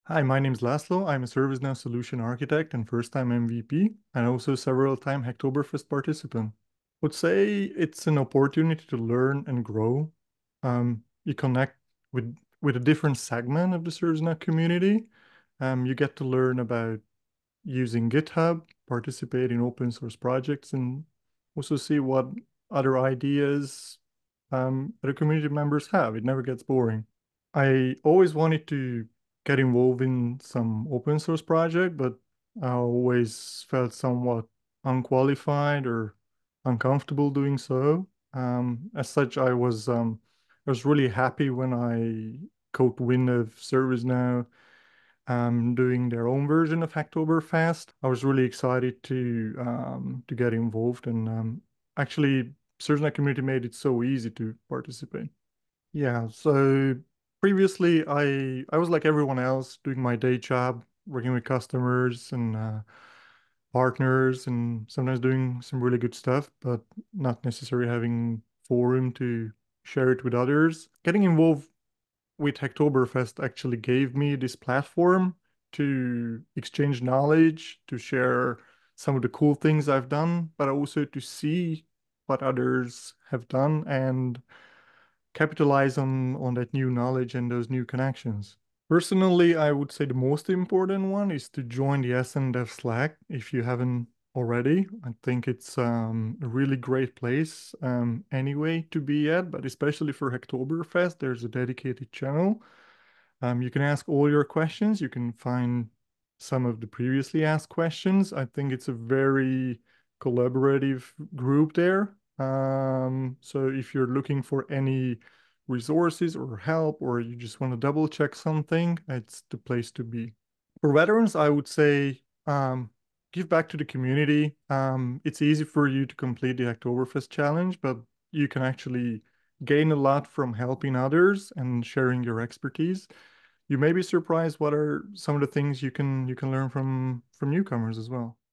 Hi, my name is Laszlo. I'm a ServiceNow solution architect and first-time MVP, and also several-time Hacktoberfest participant. Would say it's an opportunity to learn and grow. You connect with a different segment of the ServiceNow community. You get to learn about using GitHub, participate in open source projects, and also see what other ideas other community members have. It never gets boring. I always wanted to get involved in some open source project, but I always felt somewhat unqualified or uncomfortable doing so. As such, I was really happy when I caught wind of ServiceNow doing their own version of Hacktoberfest. I was really excited to get involved, and actually, ServiceNow community made it so easy to participate. Yeah, so previously I was like everyone else doing my day job, working with customers and partners and sometimes doing some really good stuff, but not necessarily having forum to share it with others. Getting involved with Hacktoberfest actually gave me this platform to exchange knowledge, to share some of the cool things I've done, but also to see what others have done and capitalize on that new knowledge and those new connections. Personally, I would say the most important one is to join the SNDev Slack if you haven't already. I think it's a really great place anyway to be at, but especially for Hacktoberfest, there's a dedicated channel. You can ask all your questions. You can find some of the previously asked questions. I think it's a very collaborative group there. So if you're looking for any resources or help, or you just want to double check something, it's the place to be. For veterans, I would say give back to the community. It's easy for you to complete the Oktoberfest challenge, but you can actually gain a lot from helping others and sharing your expertise. You may be surprised what are some of the things you can learn from newcomers as well.